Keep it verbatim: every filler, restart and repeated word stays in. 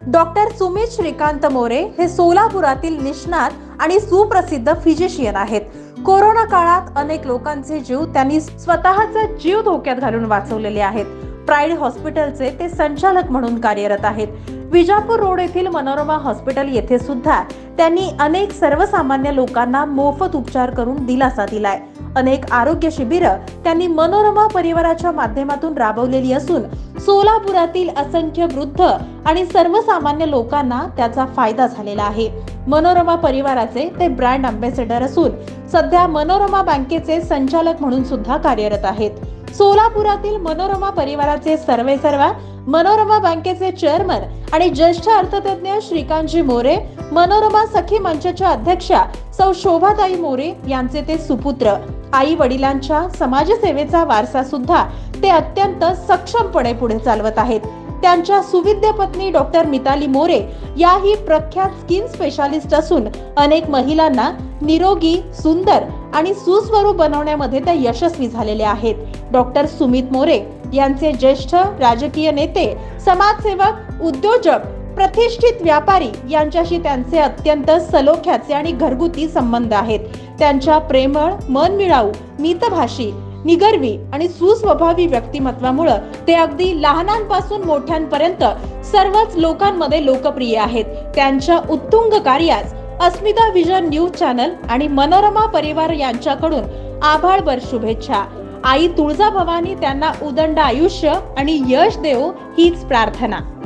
Doctor Sumit Shrikant More हे सोलापुरातील निष्णात आणि सुप्रसिद्ध फिजिशियन आहेत. कोरोना काळात अनेक लोकांचे जीव त्यांनी स्वतःचा जीव धोक्यात घालून वाचवलेले आहेत. प्राइड हॉस्पिटलचे ते संचालक म्हणून कार्यरत आहेत. विजापूर रोड येथील मनोरमा हॉस्पिटल येथे सुद्धा त्यांनी अनेक सर्वसामान्य लोकांना मोफत उपचार करून दिलासा दिलाय. अनेक आरोग्य शिबिरं त्यांनी मनोरमा परिवाराच्या माध्यमातून राबवलेली असून सोलापुरातील असंख्य वृद्ध आणि सर्वसामान्य लोकांना त्याचा फायदा झालेला आहे. मनोरमा परिवाराचे ते ब्रँड अँबॅसेडर असून सध्या मनोरमा बँकेचे संचालक म्हणून सुद्धा कार्यरत आहेत. सोलापुरातील मनोरमा परिवाराचे सर्वेसर्वा मनोरमा बँकेचे चेअरमन आणि ज्येष्ठ अर्थतज्ञ श्रीकांतजी मोरे, मनोरमा सखी मंचच्या अध्यक्षा सौ शोभाताई मोरे यांचे ते सुपुत्र. आई वडिलांच्या समाजसेवेचा वारसा सुद्धा ते अत्यंत सक्षमपणे पुढे चालवत आहेत. त्यांच्या सुविद्य पत्नी डॉक्टर मिताली मोरे याही प्रख्यात स्किन स्पेशालिस्ट असून अनेक महिलांना निरोगी, सुंदर आणि सुस्वरूप बनवण्यामध्ये त्या यशस्वी झालेल्या आहेत. डॉक्टर सुमित मोरे यांचे ज्येष्ठ राजकीय नेते, समाजसेवक, उद्योजक, प्रतिष्ठित व्यापारी यांच्याशी त्यांचे अत्यंत सलोख्याचे आणि घरगुती संबंध आहेत. त्यांच्या प्रेमळ, मनमिळाऊ, मितभाषी, निगर्वी आणि सुस्वभावी व्यक्तिमत्वामुळे ते अगदी लहानांपासून मोठ्यांपर्यंत सर्वच लोकांमध्ये लोकप्रिय आहेत. त्यांच्या उत्तुंग कार्यास अस्मिता विजन न्यूज चॅनल आणि मनोरमा परिवार यांच्याकडून आभाळभर शुभेच्छा. आई तुळजाभवानी त्यांना उदंड आयुष्य आणि यश देवो हीच प्रार्थना.